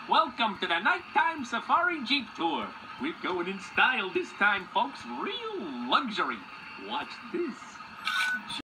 Welcome to the Nighttime Safari Jeep Tour. We're going in style this time, folks. Real luxury. Watch this.